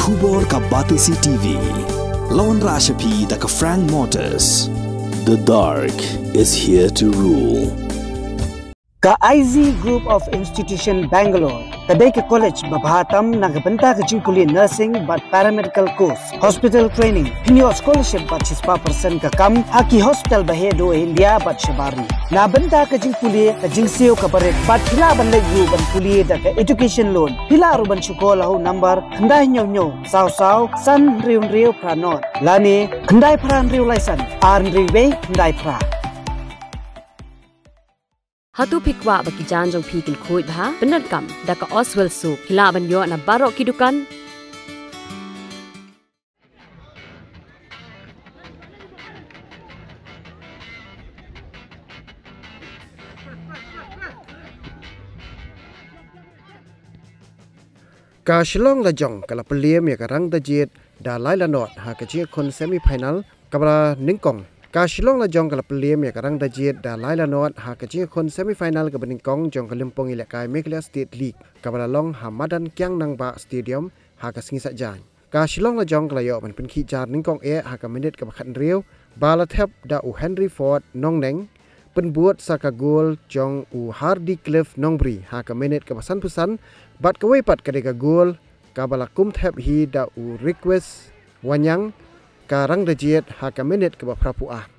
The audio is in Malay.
Tubor ka Batisi TV. Lawan Rashapi da ka Frank Motors. The dark is here to rule. Ka IZ Group of Institution Bangalore, kadai ke college babhatam nagabanta ka jingkuli nursing but paramedical course, hospital training, pinyo scholarship but 6% ka kam, haki hospital bahedo India but shabari. Nabanta ka jingkuli ka jingseo ka baret but hila ban layu ban kuli da ka education loan. Hila ruban syukola ho number kandai nyo saw san riu pranot. Lani kandai pran riu laisan, ar riwe kandai pra. Hatu pikwa bagi janjong pikil kuit bah benar kam daka Oswell soup hilaban yo na barok kidukan. Ka Shillong Lajong kala Pynliem ya ka Rangdajied da Lailanot ha ka kon semi final kabra Nyngkong. Ka Shillong Lajong kala Pynliem ya ka Rangdajied da Lailanot ha ka kon semi final ka Nyngkong jong kalimpong ilakai Meghalaya State League kabra long Hamadan Kyang Nangba Stadium ha ka singi sajang. Ka Shillong Lajong kala yo ban pinki jar Nyngkong ha ka minute ka khat riu bala thep da u Henry Ford Nong Neng penbuat saka gol jong u Hardy Cliff Nongbri ha ka minute ka pasan pusan bat ka wepat ka deka gol ka bala kum thep hi da u request wanyang ka Rangdajied ha ka minute ka prapuah.